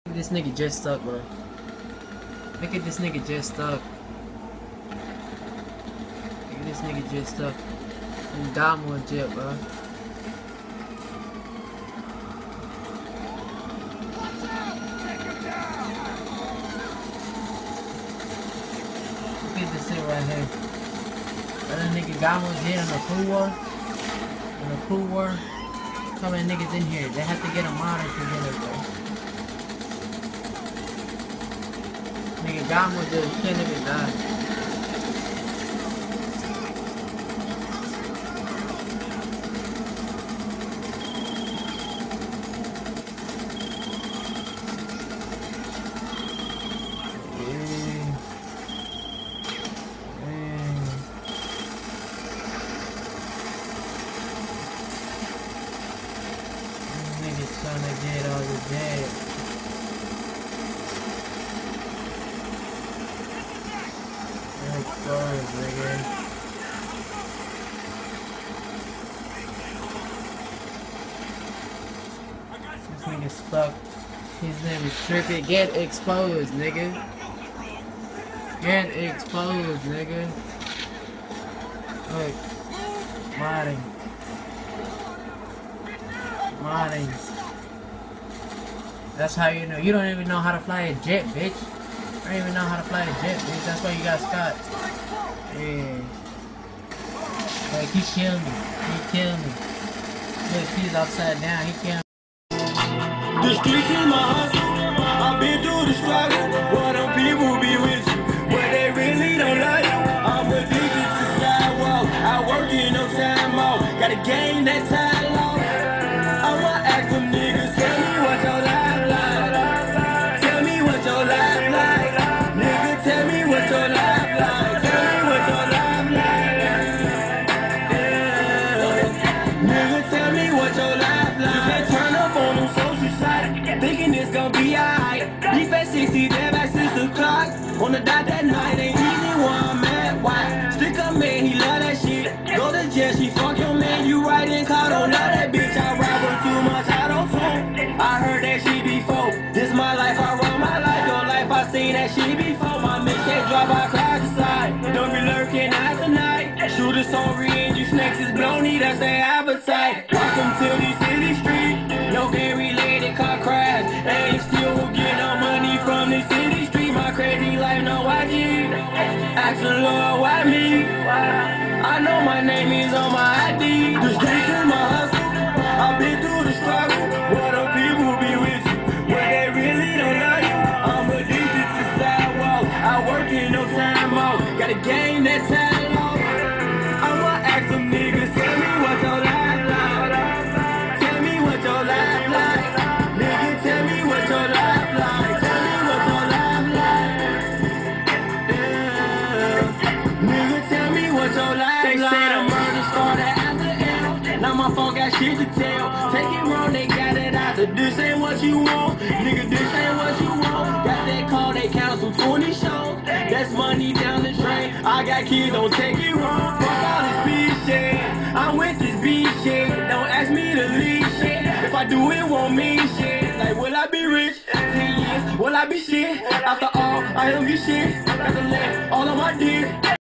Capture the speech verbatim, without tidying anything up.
This nigga just stuck, bro. Look at this nigga just stuck. Look at this nigga just stuck. And got more jet, bro. Look at this shit right here. That nigga got more jet on the crew war. On the crew war. So many niggas in here. They have to get a monitor to get it, bro. Nigga got more jet. He can't even die. Trying to get all the jet. Exposed, nigga. This nigga stuck. His name is tripping. Get exposed, nigga. Get exposed, nigga. Look. Modding. Modding. That's how you know. You don't even know how to fly a jet, bitch. I don't even know how to fly a jet, bitch. That's why you got Scott. Yeah. Like, he killed me. He killed me. Look, he's upside down. He killed me. The streets is my hustle. I've been through the struggle. What them people be with you, but they really don't like you. I'm addicted to sidewalk. I work in no time off. Gotta gain that time off. I'ma ask them niggas, tell me what your life like. Tell me what your life like. Nigga, tell me what your life like. Tell me what your life like. Yeah. Nigga, tell me what your life like. You can turn up on them social sites, thinking it's gonna be alright. Leave at sixty, there by six o'clock. On the dot that night, ain't easy where I'm at. Why? Stick up, man, he love that shit. Go to jail, she fuck your man, you right in car, don't love that bitch. I ride her too much, I don't phone. I heard that shit before. This my life, I run my life. Your life, I seen that shit before. My mixtape drop, I cry aside. Don't be lurking at the night. Shoot a sorry and you snakes is blowny, that's their appetite. Welcome to the city street. No gang related car crash. Ain't still get no money from the city street. My crazy life, no I G. Ask the Lord, why me? I know my name is on my I D. The streets is my hustle. I've been through the struggle. What them people be with you, but they really don't love you. I'm addicted to sidewalk. I work in no time off. Gotta gain that time off. I'ma ask them niggas, tell me what your life like. Tell me what your life like. Nigga, tell me what your life like. Tell me what your life like. Yeah. Nigga, tell me what your life like. They say the murder started at the end. Now my phone got shit to tell. Take it wrong, they got it out. The this ain't what you want. Nigga, this ain't what you want. Got that call, they cancel twenty shows. That's money down the drain. I got kids, don't take it wrong. Fuck all this bitch shit. I'm with this bitch shit. Don't ask me to leave shit. If I do it, won't mean shit. Like, will I be rich? Ten years, will I be shit? After all, I don't be shit. Got to let all of my dick.